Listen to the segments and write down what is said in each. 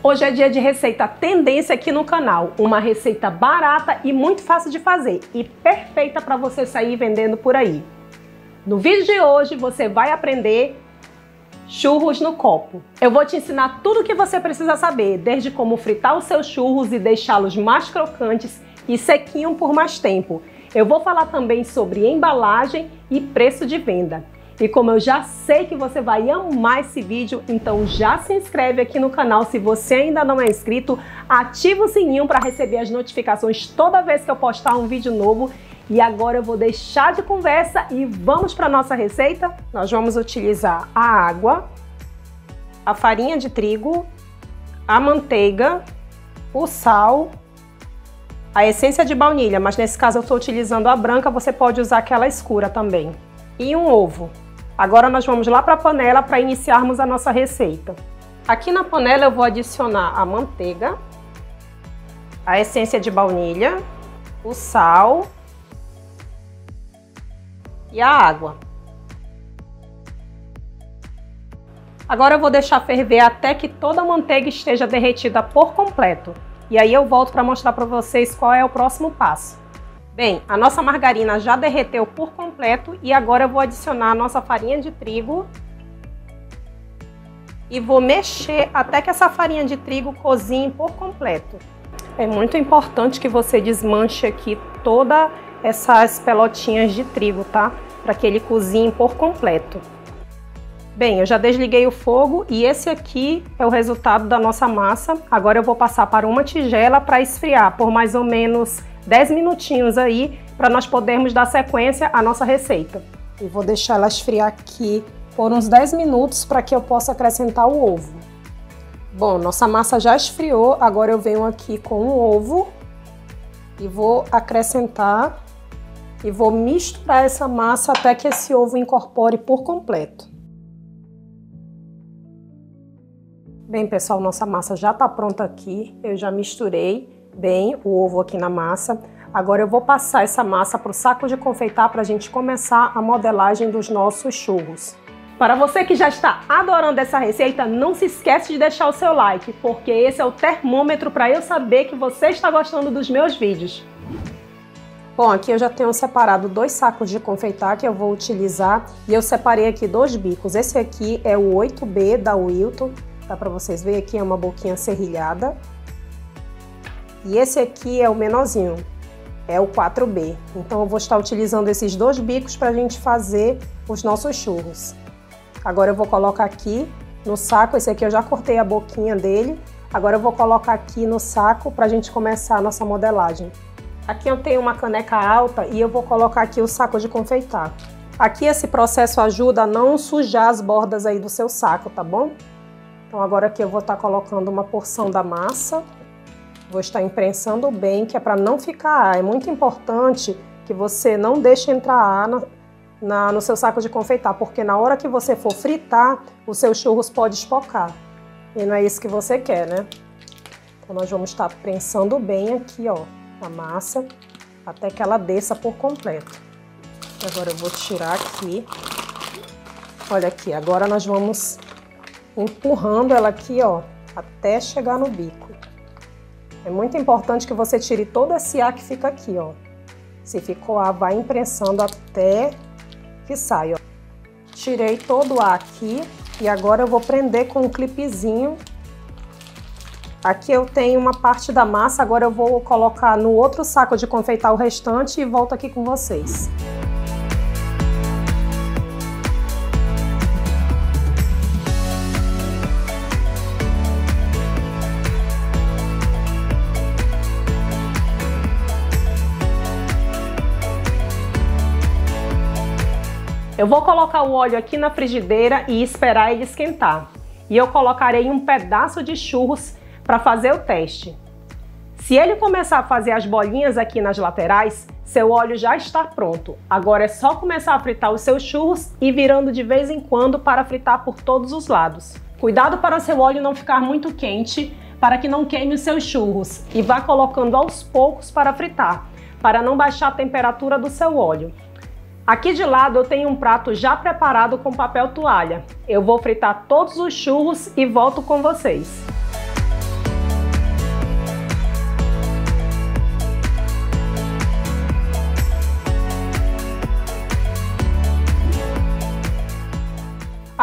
Hoje é dia de receita tendência aqui no canal, uma receita barata e muito fácil de fazer e perfeita para você sair vendendo por aí. No vídeo de hoje você vai aprender churros no copo. Eu vou te ensinar tudo o que você precisa saber, desde como fritar os seus churros e deixá-los mais crocantes e sequinhos por mais tempo. Eu vou falar também sobre embalagem e preço de venda. E como eu já sei que você vai amar esse vídeo, então já se inscreve aqui no canal se você ainda não é inscrito, ativa o sininho para receber as notificações toda vez que eu postar um vídeo novo. E agora eu vou deixar de conversa e vamos para a nossa receita? Nós vamos utilizar a água, a farinha de trigo, a manteiga, o sal, a essência de baunilha, mas nesse caso eu estou utilizando a branca, você pode usar aquela escura também, e um ovo. Agora nós vamos lá para a panela para iniciarmos a nossa receita. Aqui na panela eu vou adicionar a manteiga, a essência de baunilha, o sal e a água. Agora eu vou deixar ferver até que toda a manteiga esteja derretida por completo. E aí eu volto para mostrar para vocês qual é o próximo passo. Bem, a nossa margarina já derreteu por completo e agora eu vou adicionar a nossa farinha de trigo e vou mexer até que essa farinha de trigo cozinhe por completo. É muito importante que você desmanche aqui todas essas pelotinhas de trigo, tá? Para que ele cozinhe por completo. Bem, eu já desliguei o fogo e esse aqui é o resultado da nossa massa. Agora eu vou passar para uma tigela para esfriar por mais ou menos 10 minutinhos aí, para nós podermos dar sequência à nossa receita. E vou deixar ela esfriar aqui por uns 10 minutos para que eu possa acrescentar o ovo. Bom, nossa massa já esfriou, agora eu venho aqui com o ovo e vou acrescentar e vou misturar essa massa até que esse ovo incorpore por completo. Bem, pessoal, nossa massa já está pronta aqui, eu já misturei bem o ovo aqui na massa. Agora eu vou passar essa massa para o saco de confeitar para a gente começar a modelagem dos nossos churros. Para você que já está adorando essa receita, não se esquece de deixar o seu like, porque esse é o termômetro para eu saber que você está gostando dos meus vídeos. Bom, aqui eu já tenho separado 2 sacos de confeitar que eu vou utilizar e eu separei aqui 2 bicos. Esse aqui é o 8B da Wilton, dá para vocês verem aqui, é uma boquinha serrilhada. E esse aqui é o menorzinho, é o 4B. Então eu vou estar utilizando esses 2 bicos para a gente fazer os nossos churros. Agora eu vou colocar aqui no saco, esse aqui eu já cortei a boquinha dele. Agora eu vou colocar aqui no saco para a gente começar a nossa modelagem. Aqui eu tenho uma caneca alta e eu vou colocar aqui o saco de confeitar. Aqui esse processo ajuda a não sujar as bordas aí do seu saco, tá bom? Então agora aqui eu vou estar colocando uma porção da massa. Vou estar imprensando bem, que é para não ficar ar. É muito importante que você não deixe entrar ar no seu saco de confeitar, porque na hora que você for fritar, os seus churros podem espocar. E não é isso que você quer, né? Então nós vamos estar prensando bem aqui, ó, a massa, até que ela desça por completo. Agora eu vou tirar aqui. Olha aqui, agora nós vamos empurrando ela aqui, ó, até chegar no bico. É muito importante que você tire todo esse ar que fica aqui, ó. Se ficou ar, vai imprensando até que saia, ó. Tirei todo o ar aqui e agora eu vou prender com um clipezinho. Aqui eu tenho uma parte da massa, agora eu vou colocar no outro saco de confeitar o restante e volto aqui com vocês. Eu vou colocar o óleo aqui na frigideira e esperar ele esquentar. E eu colocarei um pedaço de churros para fazer o teste. Se ele começar a fazer as bolinhas aqui nas laterais, seu óleo já está pronto. Agora é só começar a fritar os seus churros e virando de vez em quando para fritar por todos os lados. Cuidado para seu óleo não ficar muito quente, para que não queime os seus churros. E vá colocando aos poucos para fritar, para não baixar a temperatura do seu óleo. Aqui de lado eu tenho um prato já preparado com papel toalha. Eu vou fritar todos os churros e volto com vocês.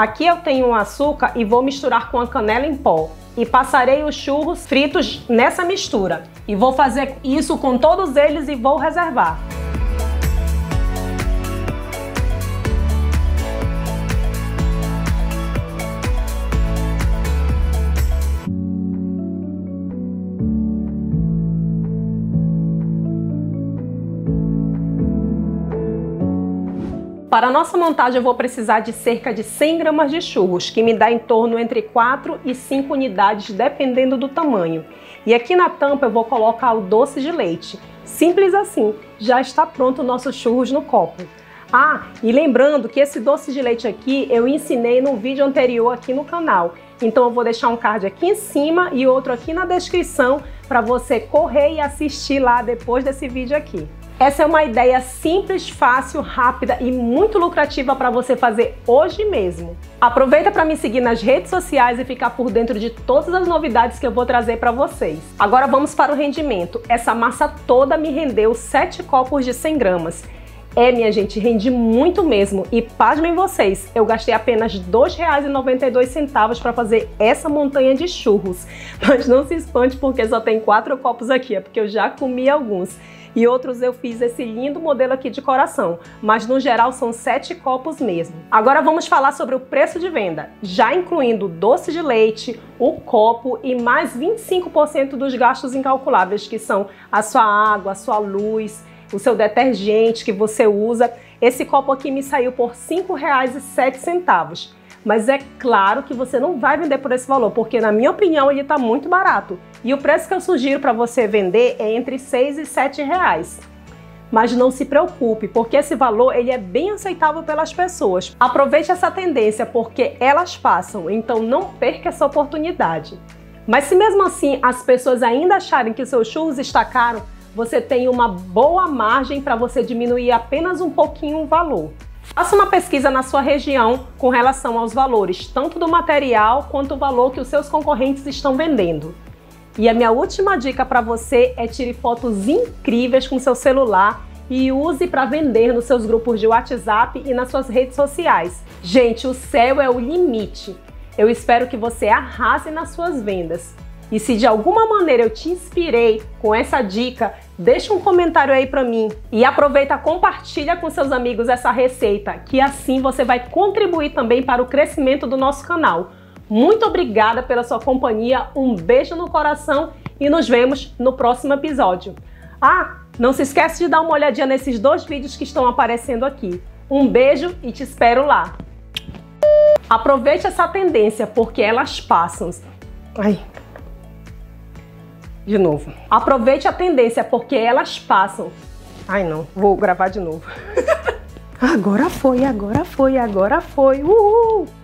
Aqui eu tenho um açúcar e vou misturar com a canela em pó. E passarei os churros fritos nessa mistura. E vou fazer isso com todos eles e vou reservar. Para a nossa montagem eu vou precisar de cerca de 100 gramas de churros, que me dá em torno entre 4 e 5 unidades, dependendo do tamanho. E aqui na tampa eu vou colocar o doce de leite. Simples assim, já está pronto o nosso churros no copo. Ah, e lembrando que esse doce de leite aqui eu ensinei no vídeo anterior aqui no canal. Então eu vou deixar um card aqui em cima e outro aqui na descrição para você correr e assistir lá depois desse vídeo aqui. Essa é uma ideia simples, fácil, rápida e muito lucrativa para você fazer hoje mesmo. Aproveita para me seguir nas redes sociais e ficar por dentro de todas as novidades que eu vou trazer para vocês. Agora vamos para o rendimento. Essa massa toda me rendeu 7 copos de 100 gramas. Minha gente, rende muito mesmo. E pasmem vocês, eu gastei apenas R$ 2,92 para fazer essa montanha de churros. Mas não se espante porque só tem 4 copos aqui, é porque eu já comi alguns. E outros eu fiz esse lindo modelo aqui de coração, mas no geral são 7 copos mesmo. Agora vamos falar sobre o preço de venda, já incluindo o doce de leite, o copo e mais 25% dos gastos incalculáveis, que são a sua água, a sua luz, o seu detergente que você usa. Esse copo aqui me saiu por R$ 5,07. Mas é claro que você não vai vender por esse valor, porque na minha opinião ele está muito barato. E o preço que eu sugiro para você vender é entre R$ 6 e R$ 7. Mas não se preocupe, porque esse valor ele é bem aceitável pelas pessoas. Aproveite essa tendência, porque elas passam, então não perca essa oportunidade. Mas se mesmo assim as pessoas ainda acharem que seus churros está caro, você tem uma boa margem para você diminuir apenas um pouquinho o valor. Faça uma pesquisa na sua região com relação aos valores, tanto do material quanto o valor que os seus concorrentes estão vendendo. E a minha última dica para você é tire fotos incríveis com seu celular e use para vender nos seus grupos de WhatsApp e nas suas redes sociais. Gente, o céu é o limite. Eu espero que você arrase nas suas vendas. E se de alguma maneira eu te inspirei com essa dica, deixa um comentário aí para mim. E aproveita, compartilha com seus amigos essa receita, que assim você vai contribuir também para o crescimento do nosso canal. Muito obrigada pela sua companhia, um beijo no coração e nos vemos no próximo episódio. Ah, não se esquece de dar uma olhadinha nesses 2 vídeos que estão aparecendo aqui. Um beijo e te espero lá. Aproveite essa tendência, porque elas passam. Ai. De novo. Aproveite a tendência, porque elas passam. Ai, não. Vou gravar de novo. Agora foi, agora foi, agora foi. Uhul!